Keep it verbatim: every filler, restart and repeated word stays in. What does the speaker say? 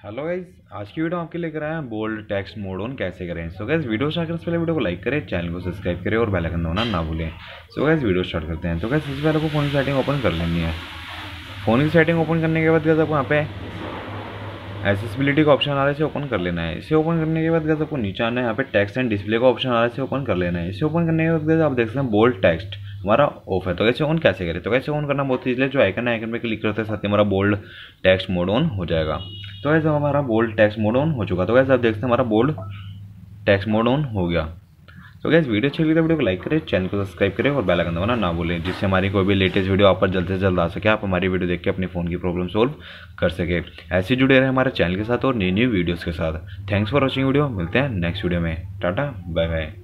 Hello guys, आज की video आपके लेकर आए हैं बोल्ड टेक्स्ट मोड ऑन कैसे करें। सो गाइस वीडियो स्टार्ट करने से पहले वीडियो को लाइक करें, चैनल को सब्सक्राइब करें और बेल आइकन दबाना ना भूलें। सो गाइस वीडियो स्टार्ट करते हैं। तो गाइस सबसे पहले आपको फ़ोन की सेटिंग ओपन कर लेनी है। फ़ोन की सेटिंग ओपन करने के बाद गाइस आपको यहाँ पे एक्सेसिबिलिटी का ऑप्शन आ रहा है, इसे ओपन कर लेना है। इसे ओपन करने के बाद गाइस आपको नीचे आना है, यहाँ पे टेक्स्ट एंड डिस्प्ले का ऑप्शन आ रहा है, इसे ओपन कर लेना है। इसे ओपन करने के बाद गाइस आप देख सकते हैं बोल्ड टेक्स्ट हमारा ऑफ है। तो कैसे ऑन कैसे करें, तो कैसे ऑन करना बहुत ईजी है। जो आइकन है आइकन पे क्लिक करते साथ ही हमारा बोल्ड टेक्स्ट मोड ऑन हो जाएगा। तो वैसे हमारा बोल्ड टेक्स्ट मोड ऑन हो चुका। तो वैसे आप देखते हैं हमारा बोल्ड टेक्स्ट मोड ऑन हो गया। तो गैस वीडियो अच्छी लगी तो वीडियो को लाइक करें, चैनल को सब्सक्राइब करें और बेल आइकन दबाना ना भूलें, जिससे हमारी कोई भी लेटेस्ट वीडियो आप पर जल्द से जल्द आ सके, आप हमारी वीडियो देख के अपने फ़ोन की प्रॉब्लम सोल्व कर सके। ऐसे जुड़े रहे हमारे चैनल के साथ और नई नई वीडियोज़ के साथ। Thanks for watching video. मिलते हैं नेक्स्ट वीडियो में। Tata bye bye.